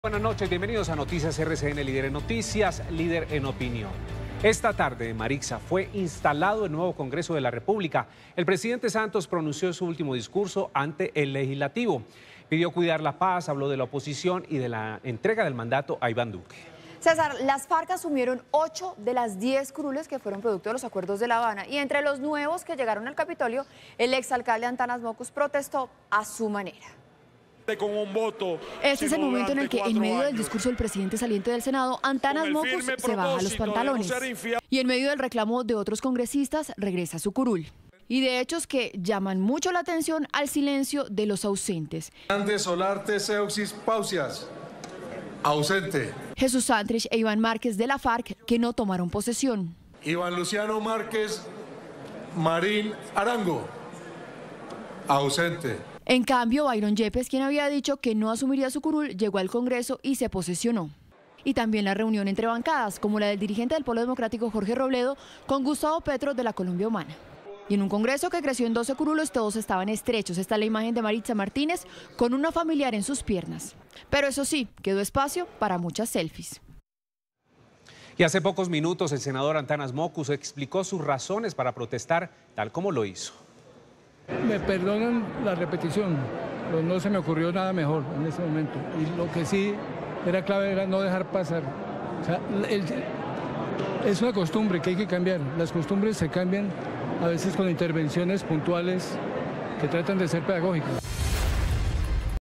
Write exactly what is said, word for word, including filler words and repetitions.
Buenas noches, bienvenidos a Noticias R C N, líder en noticias, líder en opinión. Esta tarde en Marixa fue instalado el nuevo Congreso de la República. El presidente Santos pronunció su último discurso ante el Legislativo. Pidió cuidar la paz, habló de la oposición y de la entrega del mandato a Iván Duque. César, las FARC asumieron ocho de las diez curules que fueron producto de los acuerdos de La Habana. Y entre los nuevos que llegaron al Capitolio, el exalcalde Antanas Mockus protestó a su manera. Con un voto, este es el momento en el que, en medio años. del discurso del presidente saliente del Senado, Antanas Mockus se baja los pantalones. No y en medio del reclamo de otros congresistas, regresa a su curul. Y de hechos que llaman mucho la atención al silencio de los ausentes. Andrés Solarte Seuxis Pausias, ausente. Jesús Santrich e Iván Márquez de la FARC, que no tomaron posesión. Iván Luciano Márquez Marín Arango, ausente. En cambio, Byron Yepes, quien había dicho que no asumiría su curul, llegó al Congreso y se posesionó. Y también la reunión entre bancadas, como la del dirigente del Polo Democrático Jorge Robledo con Gustavo Petro de la Colombia Humana. Y en un Congreso que creció en doce curulos, todos estaban estrechos. Está la imagen de Maritza Martínez con una familiar en sus piernas. Pero eso sí, quedó espacio para muchas selfies. Y hace pocos minutos el senador Antanas Mockus explicó sus razones para protestar, tal como lo hizo. Me perdonan la repetición, pero no se me ocurrió nada mejor en ese momento. Y lo que sí era clave era no dejar pasar. O sea, el, es una costumbre que hay que cambiar. Las costumbres se cambian a veces con intervenciones puntuales que tratan de ser pedagógicas.